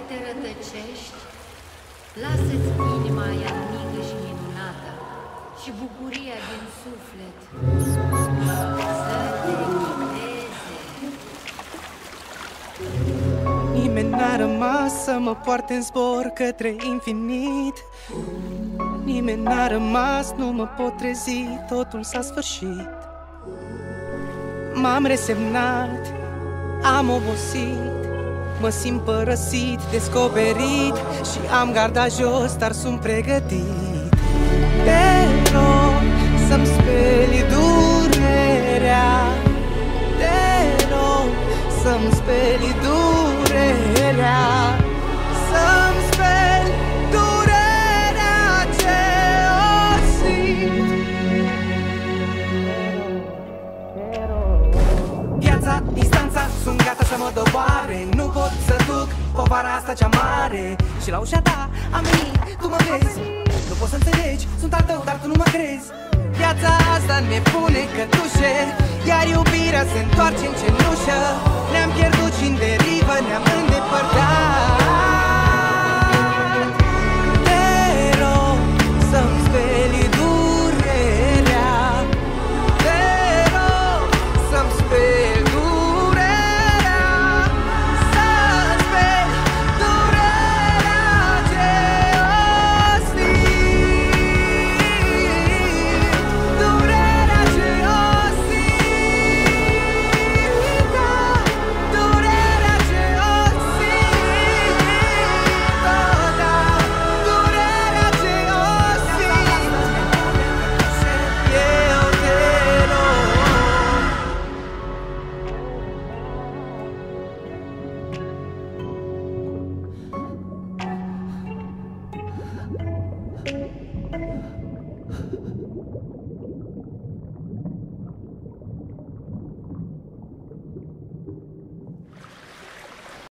te rătăcești, lasă-ți inima aia mică și minunată și bucuria din suflet să te ghideze. Nimeni n-a rămas să mă poarte în zbor către infinit. Nimeni n-a rămas, nu mă pot trezi, totul s-a sfârșit. M-am resemnat, am obosit, mă simt părăsit, descoperit și am garda jos, dar sunt pregătit. Te rog să-mi speli durerea, te rog să-mi speli durerea, să-mi speli durerea ce o simt. Viața, distanța, sunt gata să mă doboare. Nu pot să duc povara asta cea mare. Și la ușa ta am venit, tu mă vezi. Nu poți să înțelegi, sunt al tău, dar tu nu mă crezi. Viața asta ne pune cătușe, iar iubirea se întoarce în cenușă. Ne-am pierdut și în derivă ne-am îndepărtat. Te rog să-mi speli durerea, te rog să-mi speli durerea, să-mi speli durerea ce o simt, durerea ce o simt, durerea ce o simt, durerea ce o simt. Eu te rog.